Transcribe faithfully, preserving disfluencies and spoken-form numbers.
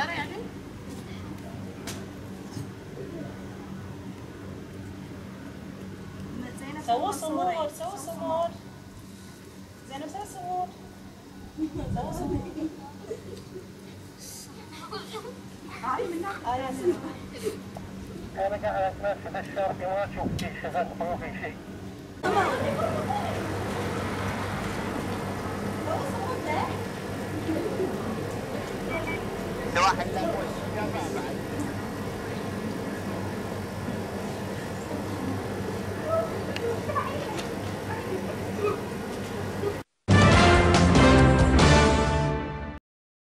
السيارة يعني؟ سووا صمود سووا صمود زينب سووا صمود سووا صمود هاي منك اه يا زينب انا قاعد اتمشى بالشرق ما اشوف فيه شغل ما في شيء. واحد